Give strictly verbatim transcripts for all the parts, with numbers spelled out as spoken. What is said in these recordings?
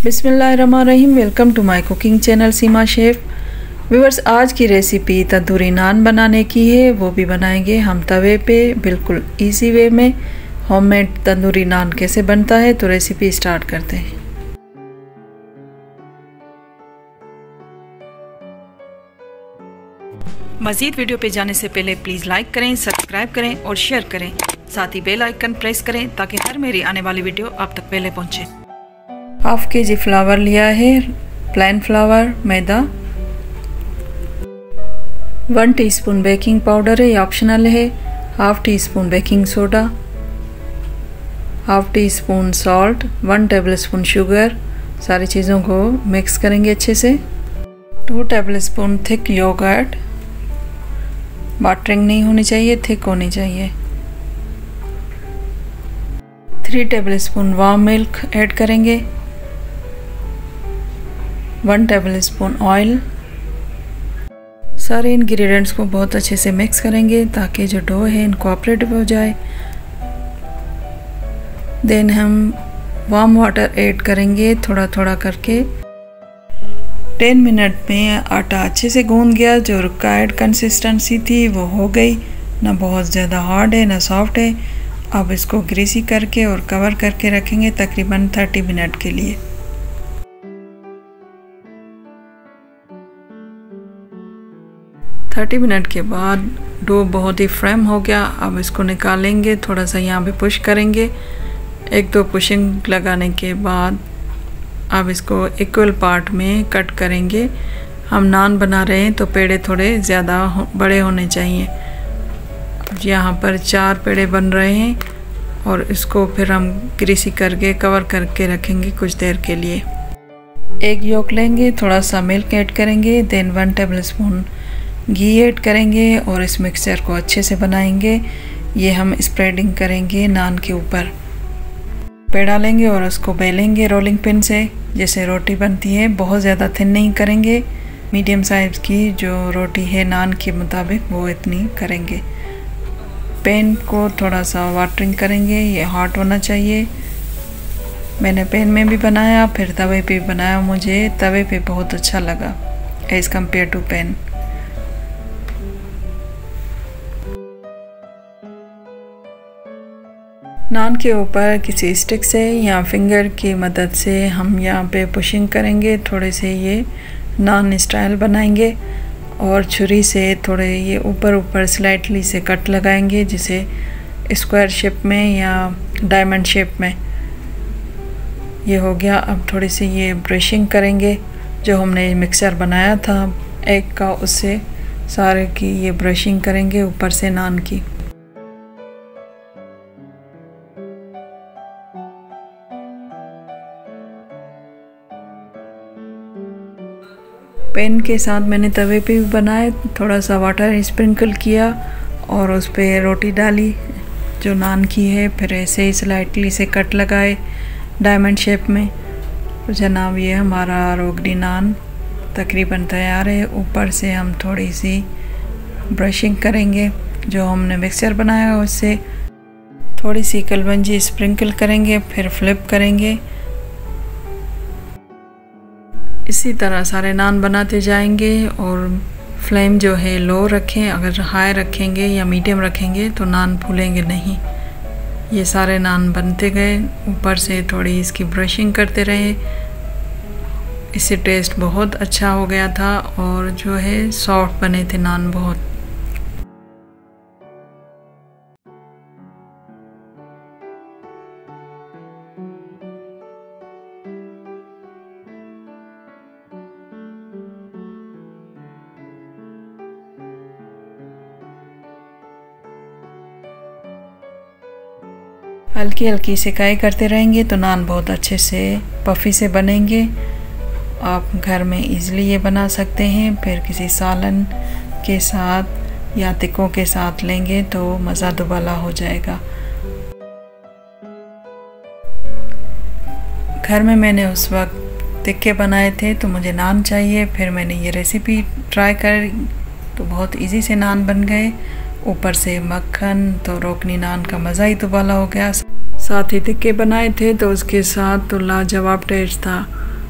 बिस्मिल्लाहिर्रहमानिर्रहीम। Welcome to my cooking channel Seema chef. Viewers, आज की रेसिपी तंदूरी नान बनाने की है, वो भी बनाएंगे हम तवे पे बिल्कुल इजी वे में। होममेड तंदूरी नान कैसे बनता है, तो रेसिपी स्टार्ट करते हैं। मज़ीद वीडियो पे जाने से पहले प्लीज़ लाइक करें, सब्सक्राइब करें और शेयर करें। साथ ही बेल आइकन प्रेस करें ताकि हर मेरी आने वाली वीडियो आप तक पहले पहुंचे। हाफ के जी फ्लावर लिया है, प्लेन फ्लावर, मैदा, वन टीस्पून बेकिंग पाउडर है, ये ऑप्शनल है, half teaspoon baking soda, half teaspoon salt, one tablespoon sugar. सारी चीज़ों को मिक्स करेंगे अच्छे से। Two tablespoon thick yoghurt, watering नहीं होनी चाहिए, थिक होनी चाहिए। Three tablespoon warm milk add करेंगे, वन टेबल स्पून ऑयल। सारे इंग्रेडिएंट्स को बहुत अच्छे से मिक्स करेंगे ताकि जो डो है इनकॉर्पोरेट हो जाए। देन हम वार्म वाटर ऐड करेंगे थोड़ा थोड़ा करके। टेन मिनट में आटा अच्छे से गूंद गया, जो रिक्वायर्ड कंसिस्टेंसी थी वो हो गई, ना बहुत ज़्यादा हार्ड है ना सॉफ्ट है। अब इसको ग्रीसी करके और कवर करके रखेंगे तकरीबन थर्टी मिनट के लिए। थर्टी मिनट के बाद डो बहुत ही फ्रेम हो गया। अब इसको निकालेंगे, थोड़ा सा यहाँ पे पुश करेंगे। एक दो पुशिंग लगाने के बाद अब इसको इक्वल पार्ट में कट करेंगे। हम नान बना रहे हैं तो पेड़े थोड़े ज़्यादा बड़े होने चाहिए। यहाँ पर चार पेड़े बन रहे हैं और इसको फिर हम ग्रीसी करके कवर करके रखेंगे कुछ देर के लिए। एक योक लेंगे, थोड़ा सा मिल्क ऐड करेंगे, देन वन टेबल स्पून घी ऐड करेंगे और इस मिक्सचर को अच्छे से बनाएंगे। ये हम स्प्रेडिंग करेंगे नान के ऊपर। पेड़ा लेंगे और उसको बेलेंगे रोलिंग पिन से, जैसे रोटी बनती है। बहुत ज़्यादा थिन नहीं करेंगे, मीडियम साइज़ की जो रोटी है नान के मुताबिक वो इतनी करेंगे। पैन को थोड़ा सा वाटरिंग करेंगे, ये हॉट होना चाहिए। मैंने पैन में भी बनाया, फिर तवे पे भी बनाया। मुझे तवे पे बहुत अच्छा लगा as compare to pan. Naan के ऊपर किसी स्टिक से या फिंगर की मदद से हम यहाँ पे पुशिंग करेंगे, थोड़े से ये नान स्टाइल बनाएंगे और छुरी से थोड़े ये ऊपर ऊपर स्लाइटली से कट लगाएंगे, जिसे स्क्वायर शेप में या डायमंड शेप में। ये हो गया। अब थोड़ी सी ये ब्रशिंग करेंगे, जो हमने मिक्सचर बनाया था एग का, उससे सारे की ये ब्रशिंग करेंगे ऊपर से नान की। पैन के साथ मैंने तवे पे भी बनाए, थोड़ा सा वाटर स्प्रिंकल किया और उस पर रोटी डाली जो नान की है। फिर ऐसे ही स्लाइटली से कट लगाए डायमंड शेप में। तो जनाब, ये हमारा रोगनी नान तकरीबन तैयार है। ऊपर से हम थोड़ी सी ब्रशिंग करेंगे, जो हमने मिक्सचर बनाया है उससे थोड़ी सी कलवंजी स्प्रिंकल करेंगे, फिर फ्लिप करेंगे। इसी तरह सारे नान बनाते जाएंगे और फ्लेम जो है लो रखें। अगर हाई रखेंगे या मीडियम रखेंगे तो नान फूलेंगे नहीं। ये सारे नान बनते गए, ऊपर से थोड़ी इसकी ब्रशिंग करते रहे। इससे टेस्ट बहुत अच्छा हो गया था और जो है सॉफ्ट बने थे नान बहुत। हल्की हल्की सिकाई करते रहेंगे तो नान बहुत अच्छे से पफ़ी से बनेंगे। आप घर में इजीली ये बना सकते हैं। फिर किसी सालन के साथ या तिक्कों के साथ लेंगे तो मज़ा दुबाला हो जाएगा। घर में मैंने उस वक्त तिक्के बनाए थे तो मुझे नान चाहिए। फिर मैंने ये रेसिपी ट्राई कर तो बहुत इजी से नान बन गए। ऊपर से मक्खन, तो रोकनी नान का मज़ा ही दुबाला हो गया। साथ ही टिक्के बनाए थे तो उसके साथ तो लाजवाब टेस्ट था।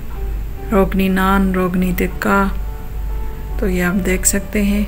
रोगनी नान, रोगनी टिक्का, तो ये आप देख सकते हैं।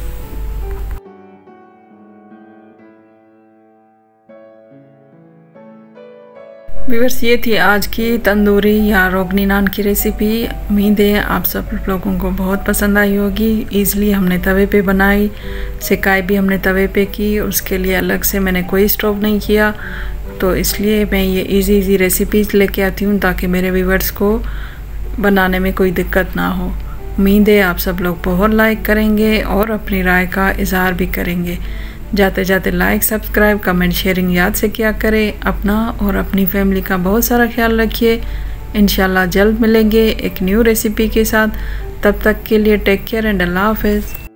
व्यूअर्स, ये थी आज की तंदूरी या रोगनी नान की रेसिपी। उम्मीद है आप सब लोगों को बहुत पसंद आई होगी। ईज़िली हमने तवे पे बनाई, सिकाई भी हमने तवे पे की, उसके लिए अलग से मैंने कोई स्टोव नहीं किया, तो इसलिए मैं ये इजी इजी रेसिपीज़ लेके आती हूँ ताकि मेरे व्यूअर्स को बनाने में कोई दिक्कत ना हो। उम्मीद है आप सब लोग बहुत लाइक करेंगे और अपनी राय का इजहार भी करेंगे। जाते जाते लाइक, सब्सक्राइब, कमेंट, शेयरिंग याद से किया करें। अपना और अपनी फैमिली का बहुत सारा ख्याल रखिए। इंशाल्लाह जल्द मिलेंगे एक न्यू रेसिपी के साथ। तब तक के लिए टेक केयर एंड अल्लाह हाफ़िज़।